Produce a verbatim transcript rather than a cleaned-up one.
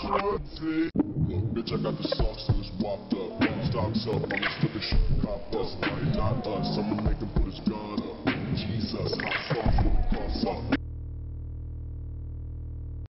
Look, bitch, I got the sauce and it's whopped up. Stocks up, I'ma slip this shit cop up. Right, not us, I'ma make him put his gun up. Jesus, hot sauce with the cross up.